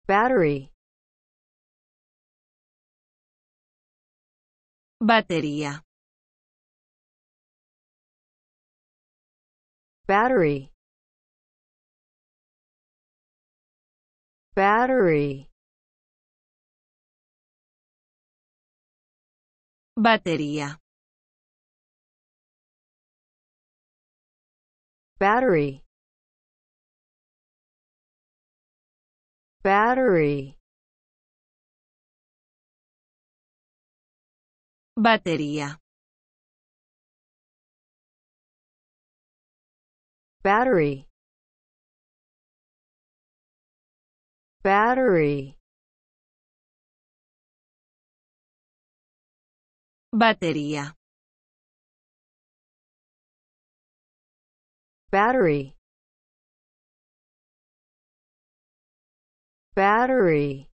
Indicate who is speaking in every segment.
Speaker 1: battery,
Speaker 2: batería,
Speaker 1: battery, battery,
Speaker 2: batería,
Speaker 1: battery, battery,
Speaker 2: batería,
Speaker 1: battery, battery,
Speaker 2: batería,
Speaker 1: battery, battery,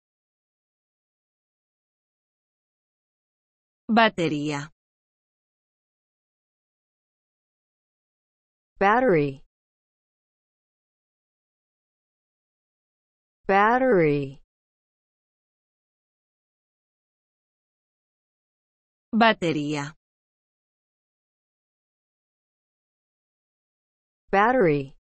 Speaker 2: batería,
Speaker 1: battery, battery,
Speaker 2: batería,
Speaker 1: battery,